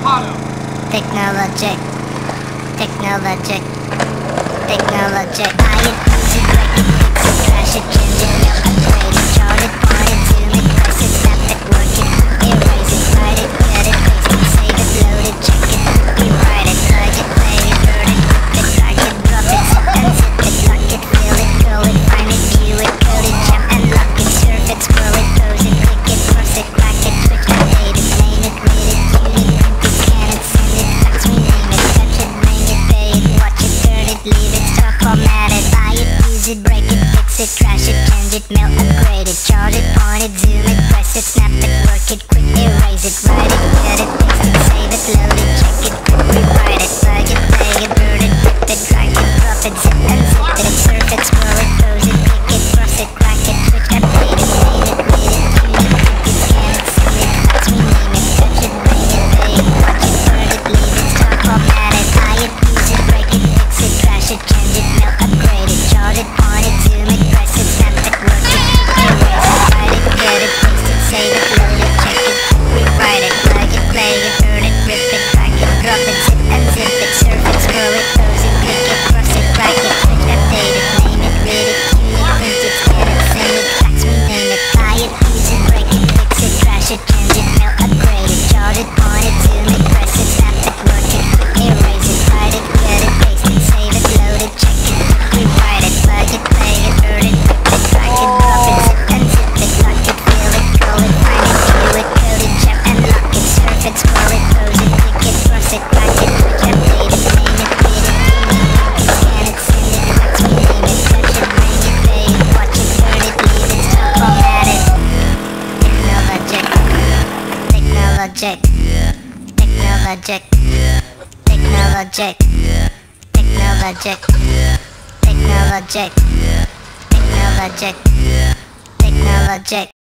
Technologic, technologic, technologic. Buy it, use it, break it, fix it, trash it, change it, mail, upgrade it, chart it, point it, zoom it, press it, snap it, work it, erase it, write it, get it, paste it, save it, load it, check it, rewrite it, plug it, play it, burn it, rip it, drag it, drop it, zip and zip it, lock it, fill it, curl it, find it, view it, code it, jump and lock it, surf it, scroll it, pose it, click it, cross it, crack it, switch, update it, name it, read it, tune it, print it, scan it, send it, fax, rename it, touch it, bring it, pay it, watch it, turn it, leave it, stock, format it, buy it, use it, break it, fix it, trash it, change it, mail, upgrade it, chart it, point it, zoom it, press it, snap it, work it, quick, erase it, write it, get it, paste it, save it, load it, check it, rewrite it, plug it, play it, burn it, rip it, drag it, drop it, zip and zip it, surf it, scroll it, pose it, click it, cross it, crack it, switch, update it, name it, read it, tune it, print it, scan it, send it, fax, rename it, touch it, bring it, pay it, watch it, turn it, leave it, stock, format it, buy it, use it, break it, fix it, trash it, change it, mail, upgrade it, chart it, point it, zoom it, press it, snap it, work it, erase it, write it, get it, paste it, save it, load it, check it, rewrite it, plug it, play it, burn it, rip it, drag it, drop it, zip and zip it, surf it, scroll it, pose it, click it, cross it, crack it, switch, update it, name it, read it, tune it, print it, scan it, send it, fax, rename it, buy it, use it, break it, fix it, trash it, change it, mail, upgrade it, chart it, point it, zoom it, press it, snap it, work it, erase it, write it, get it, paste it, save it, load it, check it, rewrite it, plug it, play it, burn it, rip it, drag it, drop it, zip and zip it, lock it, fill it, call it, find it, view it, code it, jump and lock it, surf it, scroll it, pose it, click it, cross it, crack it, switch, update it, name it, read it, tune it, print it, scan it, send it, fax, rename it, touch it, bring it, pay it, watch it, turn it, leave it, stock, format it. Technologic, technologic, technologic, technologic, technologic, technologic, technologic, technologic.